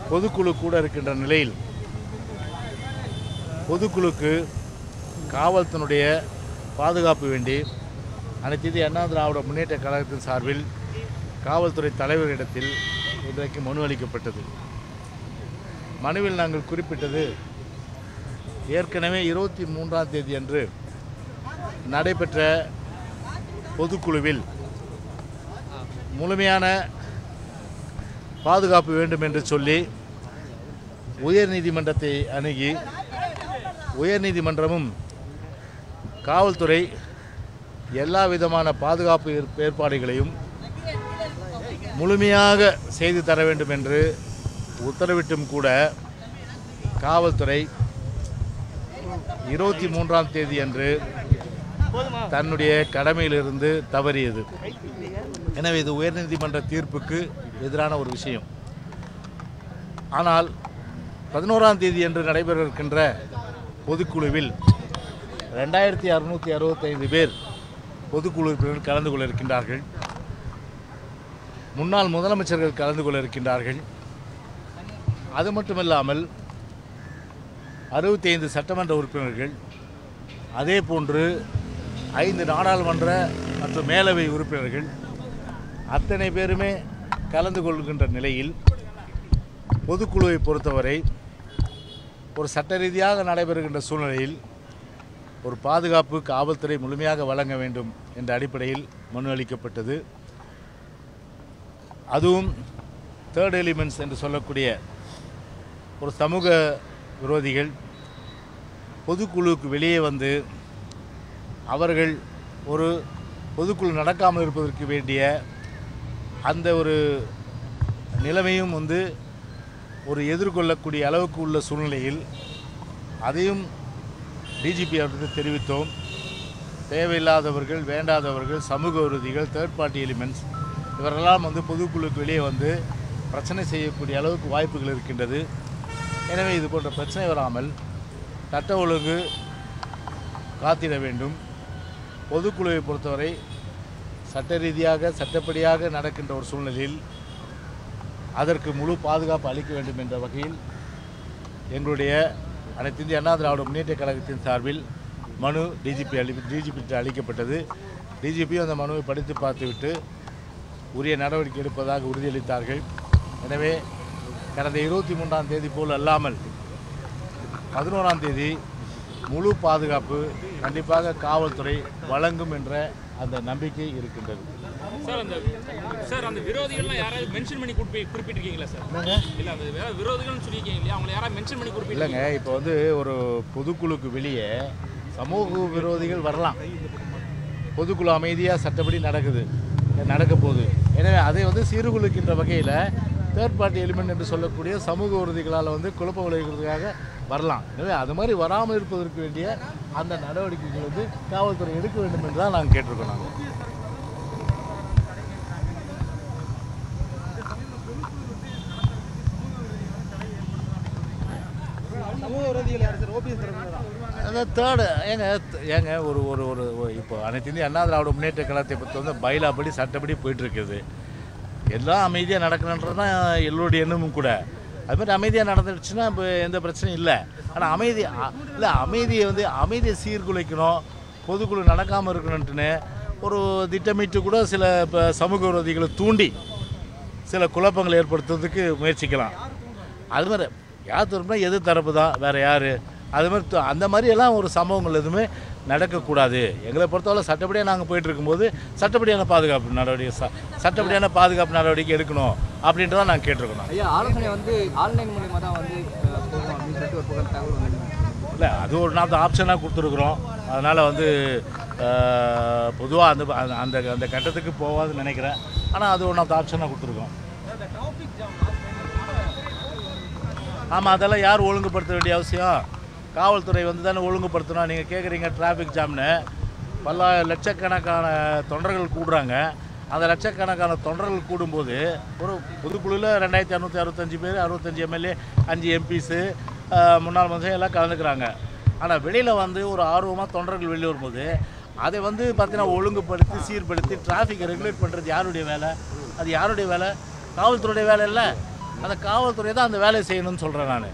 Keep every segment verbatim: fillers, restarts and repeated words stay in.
பொதுக்குழு கூட இருக்கின்ற நிலையில் பொதுக்குழுக்கு காவல்துறையினுடைய பாதுகாப்பு வேண்டி அனைத்து இந்திய அண்ணா திராவிட முன்னேற்ற கழகத்தின் சார்பில் காவல்துறை தலைவரிடத்தில் இன்றைக்கு மனு அளிக்கப்பட்டது. மனுவில் நாங்கள் குறிப்பிட்டது, ஏற்கனவே இருபத்தி மூன்றாம் தேதி அன்று நடைபெற்ற பொதுக்குழுவில் முழுமையான பாதுகாப்பு வேண்டும் என்று சொல்லி உயர்நீதிமன்றத்தை அணுகி உயர்நீதிமன்றமும் காவல்துறை எல்லா விதமான பாதுகாப்பு ஏற்பாடுகளையும் முழுமையாக செய்து தர வேண்டும் என்று உத்தரவிட்டும் கூட காவல்துறை இருபத்தி மூன்றாம் தேதி அன்று தன்னுடைய கடமையிலிருந்து தவறியது. எனவே இது உயர்நீதிமன்ற தீர்ப்புக்கு எதிரான ஒரு விஷயம். ஆனால் பதினோராம் தேதி அன்று நடைபெற இருக்கின்ற பொதுக்குழுவில் ரெண்டாயிரத்தி அறுநூற்றி அறுபத்தைந்து பேர் பொதுக்குழு உறுப்பினர்கள் கலந்து கொள்ள இருக்கின்றார்கள். முன்னாள் முதலமைச்சர்கள் கலந்து கொள்ள இருக்கின்றார்கள். அது மட்டுமில்லாமல் அறுபத்தி ஐந்து சட்டமன்ற உறுப்பினர்கள், அதே போன்று ஐந்து நாடாளுமன்ற மற்றும் மேலவை உறுப்பினர்கள் அத்தனை பேருமே கலந்து கொள்கின்ற நிலையில் பொதுக்குழுவை பொறுத்தவரை ஒரு சட்ட ரீதியாக நடைபெறுகின்ற சூழ்நிலையில் ஒரு பாதுகாப்பு காவல்துறை முழுமையாக வழங்க வேண்டும் என்ற அடிப்படையில் மனு அளிக்கப்பட்டது. அதுவும் தேர்ட் எலிமெண்ட்ஸ் என்று சொல்லக்கூடிய ஒரு சமூக விரோதிகள் பொதுக்குழுவுக்கு வெளியே வந்து அவர்கள் ஒரு பொதுக்குழு நடக்காமல் இருப்பதற்கு வேண்டிய அந்த ஒரு நிலைமையும் வந்து ஒரு எதிர்கொள்ளக்கூடிய அளவுக்கு உள்ள சூழ்நிலையில் அதையும் டிஜிபி அவர்களுக்கு தெரிவித்தோம். தேவையில்லாதவர்கள், வேண்டாதவர்கள், சமூக விரோதிகள், தேர்ட் பார்ட்டி எலிமெண்ட்ஸ் இவரெல்லாம் வந்து பொதுக்குழுக்கு வெளியே வந்து பிரச்சனை செய்யக்கூடிய அளவுக்கு வாய்ப்புகள் இருக்கின்றது. எனவே இது போன்ற பிரச்சனை வராமல் சட்ட ஒழுங்கு காத்திட வேண்டும். பொதுக்குழுவை பொறுத்தவரை சட்ட ரீதியாக சட்டப்படியாக நடக்கின்ற ஒரு சூழ்நிலையில் அதற்கு முழு பாதுகாப்பு அளிக்க வேண்டும் என்ற வகையில் எங்களுடைய அனைத்து இந்திய அண்ணா திராவிட முன்னேற்ற கழகத்தின் சார்பில் மனு டிஜிபி அளி டிஜிபிக்கு அளிக்கப்பட்டது. டிஜிபியும் அந்த மனுவை படித்து பார்த்துவிட்டு உரிய நடவடிக்கை எடுப்பதாக உறுதியளித்தார்கள். எனவே கடந்த இருபத்தி மூன்றாம் தேதி போல் அல்லாமல் பதினோராம் தேதி முழு பாதுகாப்பு கண்டிப்பாக காவல்துறை வழங்கும் என்ற அந்த நம்பிக்கை இருக்கின்றது. சார் அந்த சார் அந்த விரோதிகள்லாம் யாராவது மென்ஷன் பண்ணி குறிப்பிட்டிருக்கீங்களா சார்? இல்லை அந்த வேற விரோதிகள்னு சொல்லியிருக்கீங்க இல்லையா, அவங்களை யாராவது மென்ஷன் பண்ணி குறிப்பிட்டு இல்லைங்க. இப்போ வந்து ஒரு பொதுக்குழுக்கு வெளியே சமூக விரோதிகள் வரலாம். பொதுக்குழு அமைதியாக சட்டப்படி நடக்குது நடக்க போகுது. எனவே அதை வந்து சீர்குலைக்கின்ற வகையில் தேர்ட் பார்ட்டி எலிமெண்ட் என்று சொல்லக்கூடிய சமூக விரோதிகளால் வந்து குழப்ப விளைவிக்கிறதுக்காக வரலாம். எனவே அது மாதிரி வராமல் இருப்பதற்கு வேண்டிய அந்த நடவடிக்கைகள் வந்து காவல்துறை எடுக்க வேண்டும் என்று தான் நாங்கள் கேட்டிருக்கோம். நாங்கள் அதான் தேர்டு ஏங்க ஏங்க ஒரு ஒரு ஒரு இப்போ அனைத்து இந்திய அண்ணா திராவிட முன்னேற்ற கழகத்தை பற்றி வந்து பைலாப்படி சட்டப்படி போயிட்டுருக்குது. எல்லாம் அமைதியாக நடக்கணுன்றது தான் எல்லோருடைய எண்ணமும் கூட. அது மாதிரி அமைதியாக நடந்துடுச்சுன்னா இப்போ எந்த பிரச்சனையும் இல்லை. ஆனால் அமைதி இல்லை அமைதியை வந்து அமைதியை சீர்குலைக்கணும், பொதுக்குழு நடக்காமல் இருக்கணுன்ட்டுன்னு ஒரு திட்டமிட்டு கூட சில இப்போ சமூக விரோதிகளை தூண்டி சில குழப்பங்களை ஏற்படுத்துறதுக்கு முயற்சிக்கலாம். அது மாதிரி யார் தரப்புனா எது தரப்பு தான், வேறு யார்? அது மாதிரி அந்த மாதிரியெல்லாம் ஒரு சம்பவங்கள் எதுவுமே நடக்கக்கூடாது. எங்களை பொறுத்தவரை சட்டப்படியாக நாங்கள் போயிட்டு இருக்கும்போது சட்டப்படியான பாதுகாப்பு நடவடிக்கை ச சட்டப்படியான பாதுகாப்பு நடவடிக்கை எடுக்கணும் அப்படின்றதான் நாங்கள் கேட்டிருக்கணும். ஐயா, ஆலோசனை வந்து ஆன்லைன் மூலியமாக தான் வந்து போகும் அப்படின்னு சொல்லிட்டு ஒரு புகழ் தகவல் வந்து இல்லை, அது ஒரு நாள் ஆப்ஷனாக கொடுத்துருக்குறோம். அதனால் வந்து பொதுவாக அந்த அந்த அந்த கட்டத்துக்கு போகாதுன்னு நினைக்கிறேன். ஆனால் அது ஒரு நாள் ஆப்ஷனாக கொடுத்துருக்கோம். ஆமாம், அதெல்லாம் யார் ஒழுங்குபடுத்த வேண்டிய அவசியம்? காவல்துறை வந்து தானே ஒழுங்குபடுத்தணும். நீங்கள் கேட்குறீங்க டிராஃபிக் ஜாம்னு, பல லட்சக்கணக்கான தொண்டர்கள் கூடுறாங்க. அந்த லட்சக்கணக்கான தொண்டர்கள் கூடும்போது ஒரு பொதுக்குழுவில் ரெண்டாயிரத்தி அறுநூற்றி அறுபத்தஞ்சு பேர், அறுபத்தஞ்சு எம்எல்ஏ, அஞ்சு எம்பிஸு, முன்னாள் மந்திரி எல்லாம் கலந்துக்கிறாங்க. ஆனால் வெளியில் வந்து ஒரு ஆர்வமாக தொண்டர்கள் வெளியே வரும்போது அதை வந்து பார்த்தீங்கன்னா ஒழுங்குபடுத்தி சீர்படுத்தி டிராஃபிக்கை ரெகுலேட் பண்ணுறது யாருடைய வேலை? அது யாருடைய வேலை? காவல்துறையுடைய வேலை இல்லை. அந்த காவல்துறை தான் அந்த வேலையை செய்யணும்னு சொல்கிறேன் நான்.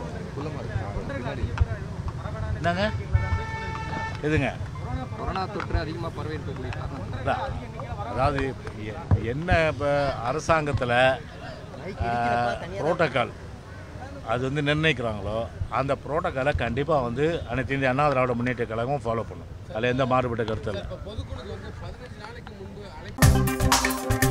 என்னங்க எதுங்க கொரோனா தொற்று அதிகமாக பரவி இருக்கக்கூடிய காரணம் அதாவது எ- என்ன இப்போ அரசாங்கத்தில் புரோட்டோக்கால் அது வந்து நிர்ணயிக்கிறாங்களோ அந்த புரோட்டோக்காலை கண்டிப்பாக வந்து அனைத்து இந்திய அண்ணா திராவிட முன்னேற்ற கழகம் ஃபாலோ பண்ணும். அதில் எந்த மாறுபட்ட கருத்து இல்லை.